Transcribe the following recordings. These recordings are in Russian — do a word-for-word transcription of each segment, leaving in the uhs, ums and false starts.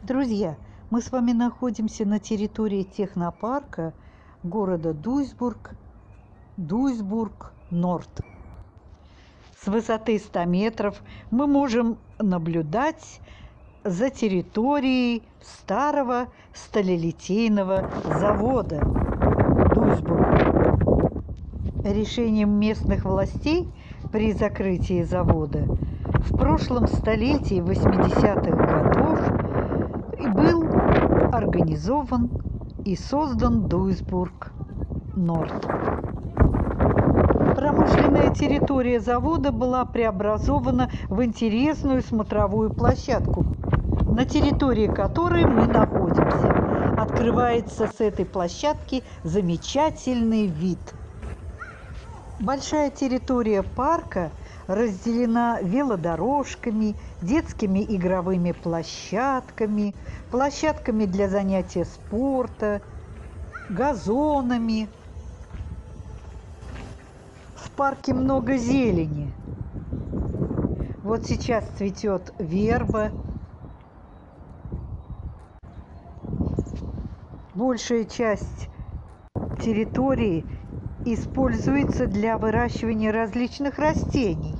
Друзья, мы с вами находимся на территории технопарка города Дуйсбург, Дуйсбург-Норд. С высоты ста метров мы можем наблюдать за территорией старого сталелитейного завода Дуйсбург. Решением местных властей при закрытии завода в прошлом столетии восьмидесятых годов был организован и создан Дуйсбург-Норд. Промышленная территория завода была преобразована в интересную смотровую площадку, на территории которой мы находимся. Открывается с этой площадки замечательный вид. Большая территория парка разделена велодорожками, детскими игровыми площадками, площадками для занятия спорта, газонами. В парке много зелени. Вот сейчас цветет верба. Большая часть территории используется для выращивания различных растений.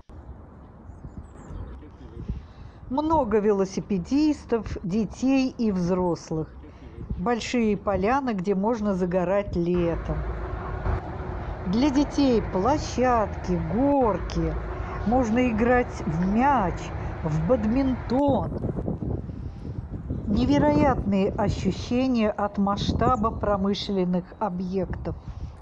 Много велосипедистов, детей и взрослых. Большие поляны, где можно загорать летом. Для детей площадки, горки. Можно играть в мяч, в бадминтон. Невероятные ощущения от масштаба промышленных объектов.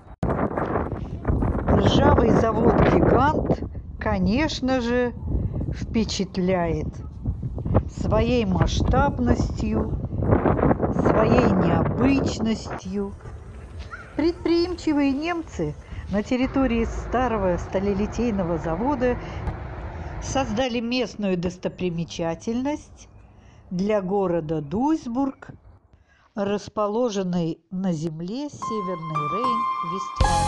Ржавый завод-гигант, конечно же, впечатляет своей масштабностью, своей необычностью. Предприимчивые немцы на территории старого сталелитейного завода создали местную достопримечательность для города Дуйсбург, расположенной на земле Северный Рейн-Вестфалии.